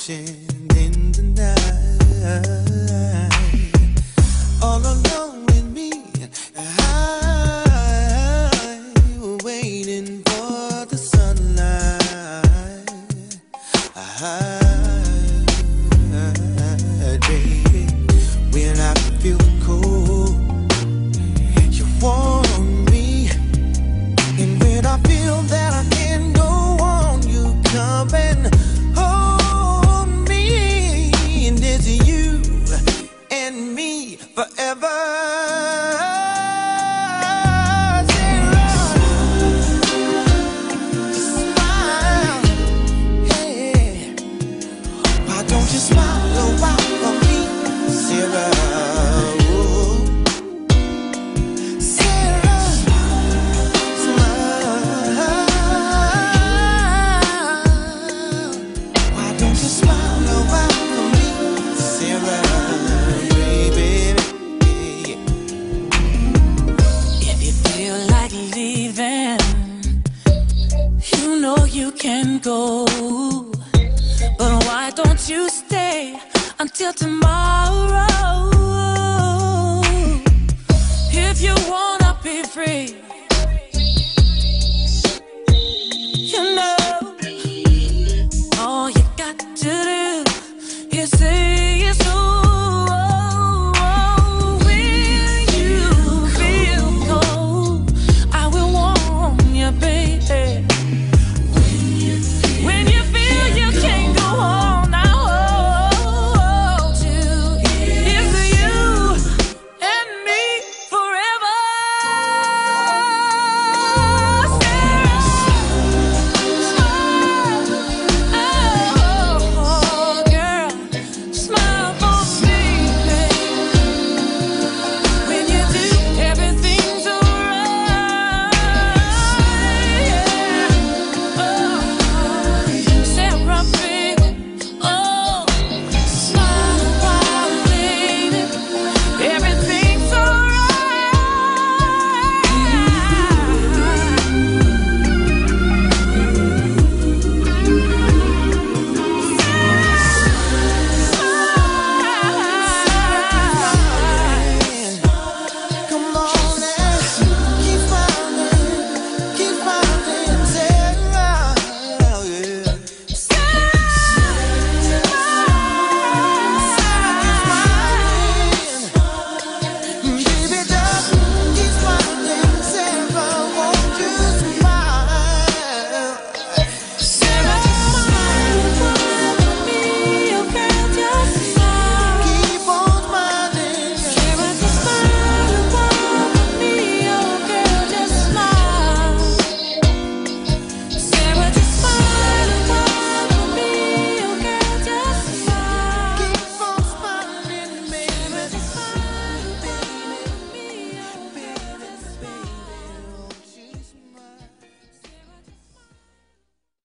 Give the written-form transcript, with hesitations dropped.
dancing in the night, all alone with me. I'm waiting for the sunlight. Baby, when I feel the cold, you warm me, and when I feel that I can't go on, you come and hold me, and it's you and me forever. Smile a while for me, Sarah. Ooh. Sarah, smile. Why don't you smile a while for me, Sarah, baby? If you feel like leaving, you know you can go. But why don't you stay until tomorrow? If you wanna be free, you know all you got to do